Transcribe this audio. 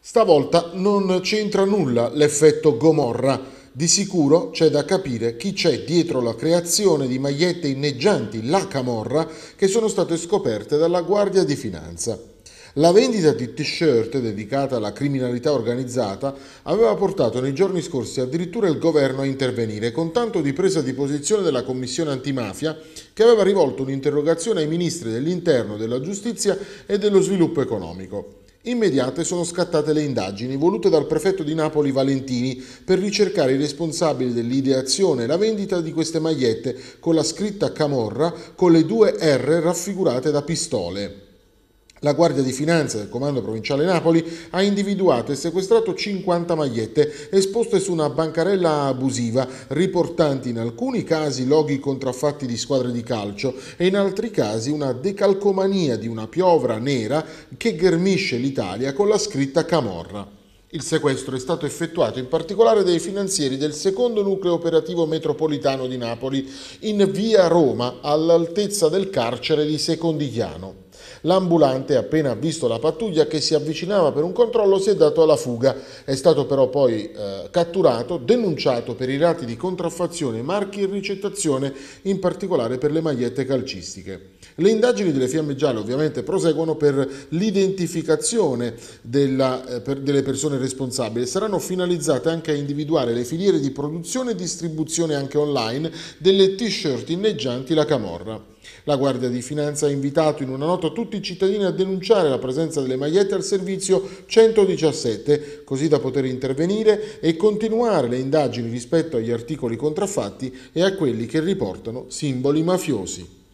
Stavolta non c'entra nulla l'effetto Gomorra. Di sicuro c'è da capire chi c'è dietro la creazione di magliette inneggianti la Camorra che sono state scoperte dalla Guardia di Finanza. La vendita di t-shirt dedicata alla criminalità organizzata aveva portato nei giorni scorsi addirittura il governo a intervenire con tanto di presa di posizione della Commissione antimafia che aveva rivolto un'interrogazione ai ministri dell'Interno, della Giustizia e dello Sviluppo Economico. Immediate sono scattate le indagini volute dal prefetto di Napoli Valentini per ricercare i responsabili dell'ideazione e la vendita di queste magliette con la scritta Camorra con le due R raffigurate da pistole. La Guardia di Finanza del Comando Provinciale Napoli ha individuato e sequestrato 50 magliette esposte su una bancarella abusiva, riportanti in alcuni casi loghi contraffatti di squadre di calcio e in altri casi una decalcomania di una piovra nera che ghermisce l'Italia con la scritta Camorra. Il sequestro è stato effettuato in particolare dai finanzieri del secondo nucleo operativo metropolitano di Napoli, in via Roma, all'altezza del carcere di Secondigliano. L'ambulante, appena ha visto la pattuglia che si avvicinava per un controllo, si è dato alla fuga. È stato però poi catturato, denunciato per i reati di contraffazione, marchi e ricettazione, in particolare per le magliette calcistiche. Le indagini delle Fiamme Gialle ovviamente proseguono per l'identificazione delle persone responsabili e saranno finalizzate anche a individuare le filiere di produzione e distribuzione anche online delle t-shirt inneggianti la Camorra. La Guardia di Finanza ha invitato in una nota tutti i cittadini a denunciare la presenza delle magliette al servizio 117, così da poter intervenire e continuare le indagini rispetto agli articoli contraffatti e a quelli che riportano simboli mafiosi.